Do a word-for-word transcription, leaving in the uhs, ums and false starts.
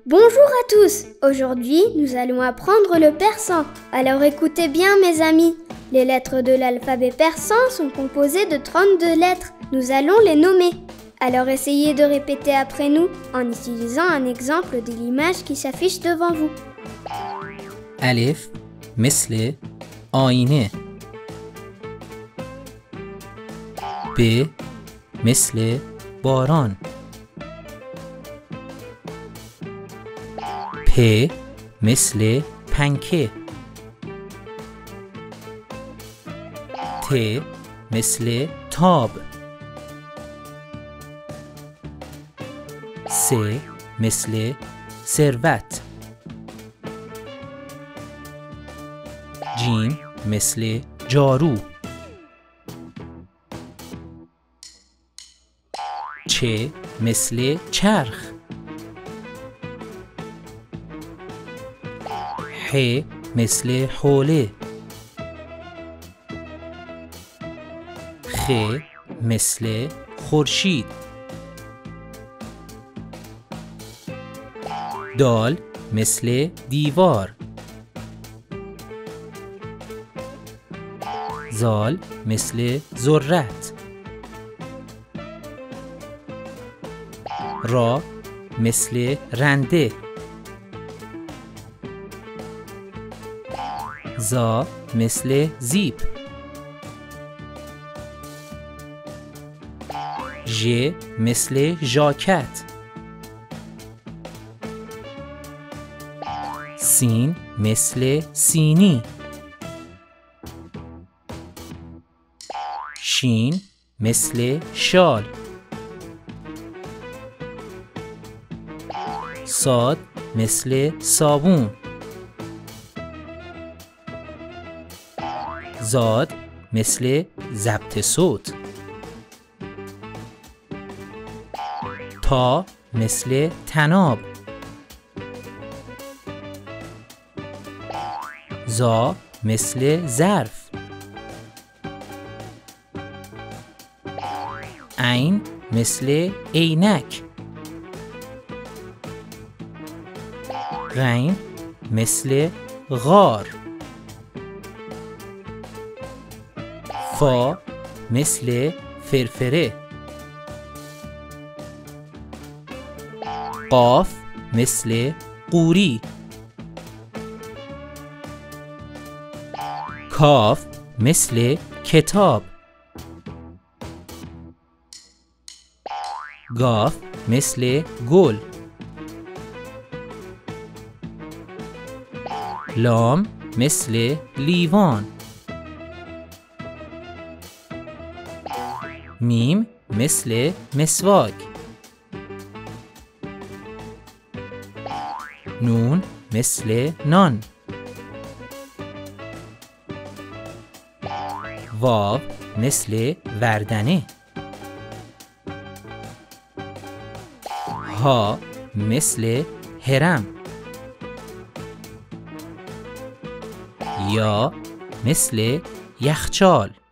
Bonjour à tous. Aujourd'hui, nous allons apprendre le persan. Alors écoutez bien mes amis. Les lettres de l'alphabet persan sont composées de trente-deux lettres. Nous allons les nommer. Alors essayez de répéter après nous en utilisant un exemple de l'image qui s'affiche devant vous. الف مثل آینه. ب مثل باران. پ مثل پنکه. ت مثل تاب. س مثل ثروت. جیم مثل جارو. چ مثل چرخ. ح مثل حوله. خ مثل خورشید. دال مثل دیوار. زال مثل ذرت. را مثل رنده. زا مثل زیپ. ژ مثل ژاکت. سین مثل سینی. شین مثل شال. صاد مثل صابون. زاد مثل ضبط صوت. تا مثل طناب. زا مثل ظرف. عین مثل عینک. غین مثل غار. فا مثل فرفره. قاف مثل قوری. کاف مثل کتاب. گاف مثل گل. لام مثل لیوان. میم مثل مسواک. نون مثل نان. واو مثل وردنه. ها مثل هرم. یا مثل یخچال.